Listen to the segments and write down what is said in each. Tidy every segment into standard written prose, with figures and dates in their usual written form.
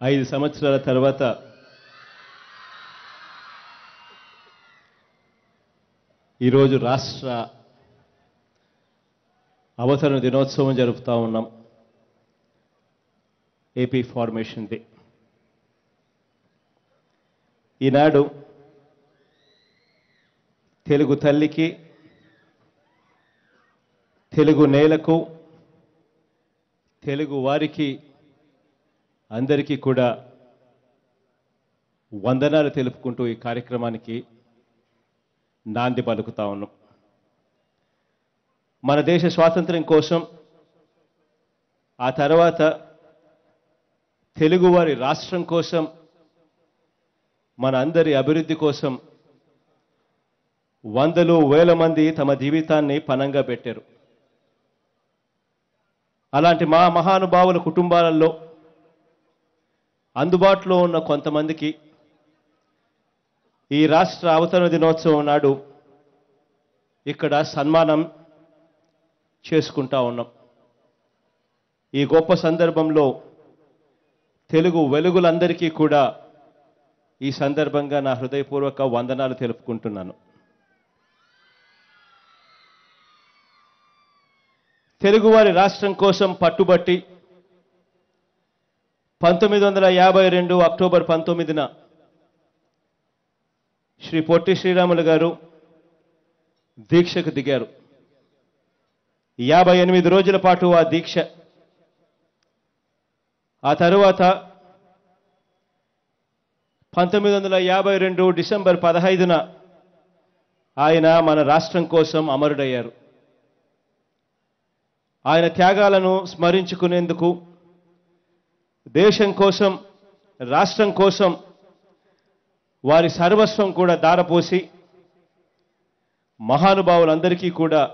5 సంవత్సరాల తర్వాత ఈరోజు రాష్ట్ర అవతరణ దినోత్సవం జరుపుతా ఉన్నాం. AP formation day. ఈనాడు తెలుగు తల్లికి, తెలుగు నేలకు, తెలుగు వారికి అందరికీ కూడా వందనాలు తెలుపుకుంటూ ఈ కార్యక్రమానికి నాంది పలుకుతా ఉన్నాం. మన దేశ స్వాతంత్ర్యం కోసం, ఆ తర్వాత తెలుగువారి రాష్ట్రం కోసం, మన అందరి అభివృద్ధి కోసం వందలు వేల మంది తమ జీవితాన్ని పణంగా పెట్టారు. అలాంటి మహానుభావుల కుటుంబాలలో అందుబాటులో ఉన్న కొంతమందికి ఈ రాష్ట్ర అవతరణ దినోత్సవం నాడు ఇక్కడ సన్మానం చేసుకుంటా ఉన్నాం. ఈ గొప్ప సందర్భంలో తెలుగు వెలుగులందరికీ కూడా ఈ సందర్భంగా నా హృదయపూర్వక వందనాలు తెలుపుకుంటున్నాను. తెలుగువారి రాష్ట్రం కోసం పట్టుబట్టి 1952 అక్టోబర్ 19న శ్రీ పొట్టి శ్రీరాములు గారు దీక్షకు దిగారు. 58 రోజుల పాటు ఆ దీక్ష. ఆ తరువాత 1952 డిసెంబర్ 15న ఆయన మన రాష్ట్రం కోసం అమరుడయ్యారు. ఆయన త్యాగాలను స్మరించుకునేందుకు దేశం కోసం, రాష్ట్రం కోసం వారి సర్వస్వం కూడా దారపోసి మహానుభావులందరికీ కూడా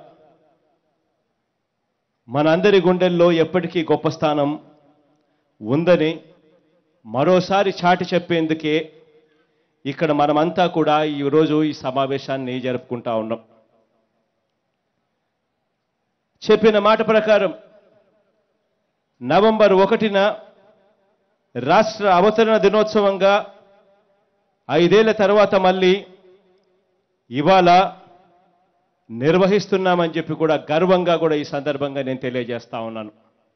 మనందరి గుండెల్లో ఎప్పటికీ గొప్ప స్థానం ఉందని మరోసారి చాటి చెప్పేందుకే ఇక్కడ మనమంతా కూడా ఈరోజు ఈ సమావేశాన్ని జరుపుకుంటా ఉన్నాం. చెప్పిన మాట ప్రకారం నవంబర్ 1న రాష్ట్ర అవతరణ దినోత్సవంగా 5 ఏళ్ల తర్వాత మళ్ళీ ఇవాళ నిర్వహిస్తున్నామని చెప్పి కూడా గర్వంగా కూడా ఈ సందర్భంగా నేను తెలియజేస్తా ఉన్నాను.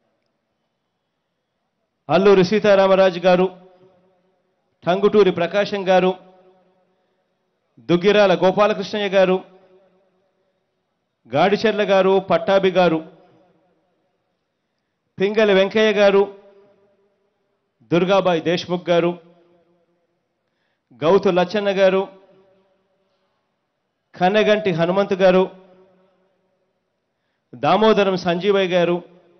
అల్లూరి సీతారామరాజు గారు, టంగుటూరి ప్రకాశం గారు, దుగ్గిరాల గోపాలకృష్ణయ్య గారు, గాడిచెర్ల గారు, పట్టాభి గారు, పింగళి వెంకయ్య గారు, దుర్గాబాయి దేశ్ముఖ్ గారు, గౌతు లచ్చన్న గారు, కన్నెగంటి హనుమంతు గారు, దామోదరం సంజీవయ్య గారు,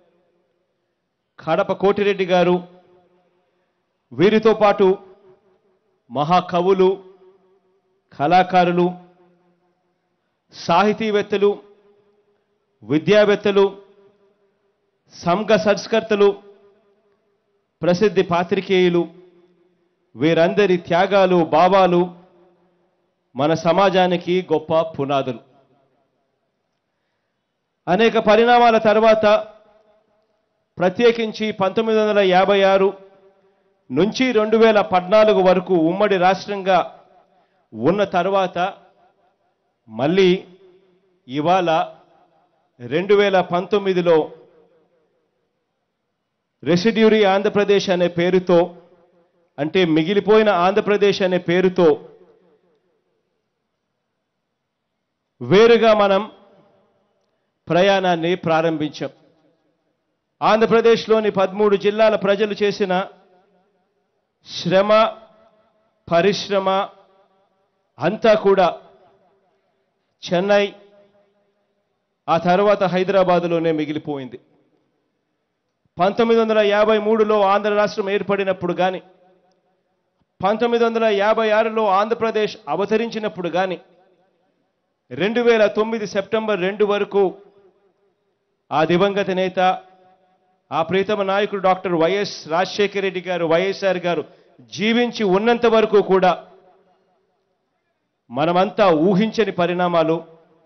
కడప కోటిరెడ్డి గారు, వీరితో పాటు మహాకవులు, కళాకారులు, సాహితీవేత్తలు, విద్యావేత్తలు, సంఘ సంస్కర్తలు, ప్రసిద్ధి పాత్రికేయులు, వీరందరి త్యాగాలు, భావాలు మన సమాజానికి గొప్ప పునాదులు. అనేక పరిణామాల తర్వాత ప్రత్యేకించి 1956 నుంచి 2014 వరకు ఉమ్మడి రాష్ట్రంగా ఉన్న తర్వాత మళ్ళీ ఇవాళ 2019లో రెసిడ్యూరీ ఆంధ్రప్రదేశ్ అనే పేరుతో, అంటే మిగిలిపోయిన ఆంధ్రప్రదేశ్ అనే పేరుతో వేరుగా మనం ప్రయాణాన్ని ప్రారంభించాం. ఆంధ్రప్రదేశ్లోని 13 జిల్లాల ప్రజలు చేసిన శ్రమ, పరిశ్రమ అంతా కూడా చెన్నై, ఆ తర్వాత హైదరాబాదులోనే మిగిలిపోయింది. 1953లో ఆంధ్ర రాష్ట్రం ఏర్పడినప్పుడు కానీ, 1956లో ఆంధ్రప్రదేశ్ అవతరించినప్పుడు కానీ, 2009 సెప్టెంబర్ 2 వరకు ఆ దివంగత నేత, ఆ ప్రీతమ నాయకుడు డాక్టర్ వైఎస్ రాజశేఖర రెడ్డి గారు, వైఎస్ఆర్ గారు జీవించి ఉన్నంత వరకు కూడా మనమంతా ఊహించని పరిణామాలు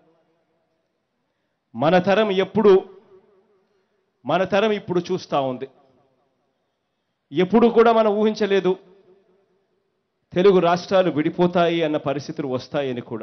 మన తరం ఇప్పుడు చూస్తూ ఉంది. ఎప్పుడు కూడా మనం ఊహించలేదు తెలుగు రాష్ట్రాలు విడిపోతాయి అన్న పరిస్థితులు వస్తాయని కూడా.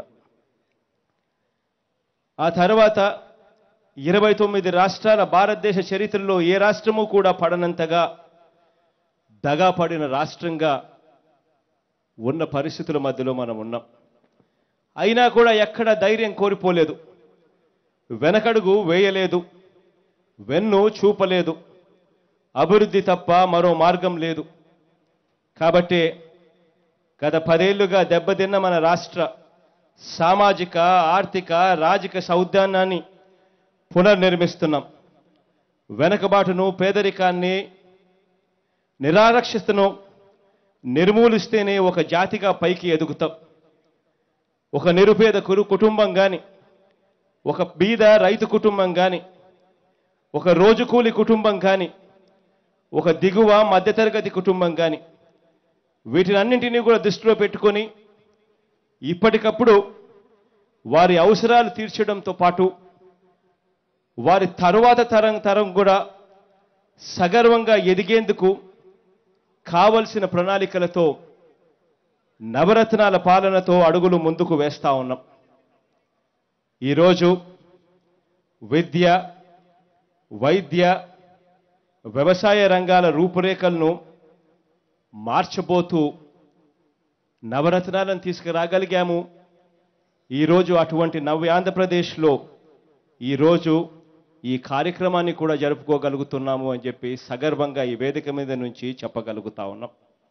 ఆ తర్వాత 29 రాష్ట్రాల భారతదేశ చరిత్రలో ఏ రాష్ట్రము కూడా పడనంతగా దగా పడిన రాష్ట్రంగా ఉన్న పరిస్థితుల మధ్యలో మనం ఉన్నాం. అయినా కూడా ఎక్కడ ధైర్యం కోల్పోలేదు, వెనకడుగు వేయలేదు, వెన్ను చూపలేదు. అభివృద్ధి తప్ప మరో మార్గం లేదు. కాబట్టి గత 10 ఏళ్లుగా దెబ్బతిన్న మన రాష్ట్ర సామాజిక, ఆర్థిక, రాజకీయ సౌద్యానాన్ని పునర్నిర్మిస్తున్నాం. వెనకబాటును, పేదరికాన్ని, నిరారక్షితను నిర్మూలిస్తేనే ఒక జాతిగా పైకి ఎదుగుతాం. ఒక నిరుపేద కుటుంబం కానీ, ఒక బీద రైతు కుటుంబం కానీ, ఒక రోజు కూలి కుటుంబం కానీ, ఒక దిగువ మధ్యతరగతి కుటుంబం కానీ, వీటినన్నింటినీ కూడా దృష్టిలో పెట్టుకొని ఇప్పటికప్పుడు వారి అవసరాలు తీర్చడంతో పాటు వారి తరువాత తరం కూడా సగర్వంగా ఎదిగేందుకు కావలసిన ప్రణాళికలతో నవరత్నాల పాలనతో అడుగులు ముందుకు వేస్తా ఉన్నాం. ఈరోజు విద్య, వైద్య, వ్యవసాయ రంగాల రూపురేఖలను మార్చబోతూ నవరత్నాలను తీసుకురాగలిగాము. ఈరోజు అటువంటి నవ్య ఆంధ్రప్రదేశ్లో ఈరోజు ఈ కార్యక్రమాన్ని కూడా జరుపుకోగలుగుతున్నాము అని చెప్పి సగర్వంగా ఈ వేదిక మీద నుంచి చెప్పగలుగుతా ఉన్నాం.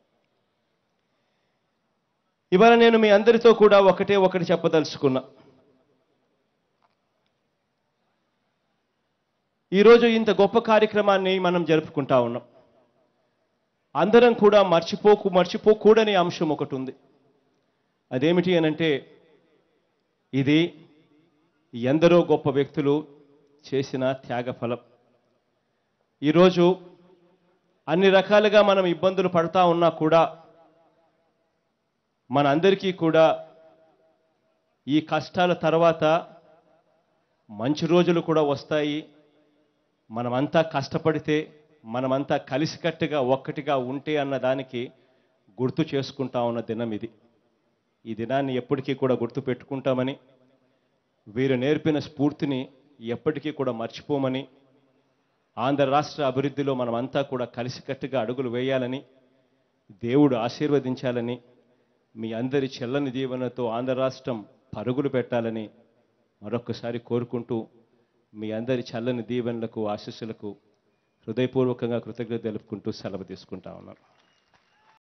ఇవాళ నేను మీ అందరితో కూడా ఒకటి చెప్పదలుచుకున్నా. ఈరోజు ఇంత గొప్ప కార్యక్రమాన్ని మనం జరుపుకుంటా ఉన్నాం. అందరం కూడా మర్చిపోకూడని అంశం ఒకటి ఉంది. అదేమిటి అనంటే, ఇది ఎందరో గొప్ప వ్యక్తులు చేసిన త్యాగఫలం. ఈరోజు అన్ని రకాలుగా మనం ఇబ్బందులు పడతా ఉన్నా కూడా మనందరికీ కూడా ఈ కష్టాల తర్వాత మంచి రోజులు కూడా వస్తాయి. మనమంతా కష్టపడితే, మనమంతా కలిసికట్టుగా ఒక్కటిగా ఉంటే అన్న దానికి గుర్తు చేసుకుంటా ఉన్న దినం ఇది. ఈ దినాన్ని ఎప్పటికీ కూడా గుర్తు పెట్టుకుంటామని, వీరు నేర్పిన స్ఫూర్తిని ఎప్పటికీ కూడా మర్చిపోమని, ఆంధ్ర రాష్ట్ర అభివృద్ధిలో మనమంతా కూడా కలిసికట్టుగా అడుగులు వేయాలని, దేవుడు ఆశీర్వదించాలని, మీ అందరి చెల్లని దీవెనతో ఆంధ్ర రాష్ట్రం పరుగులు పెట్టాలని మరొకసారి కోరుకుంటూ, మీ అందరి చల్లని దీవెనలకు, ఆశీస్సులకు హృదయపూర్వకంగా కృతజ్ఞత తెలుపుకుంటూ సెలవు తీసుకుంటా ఉన్నాను.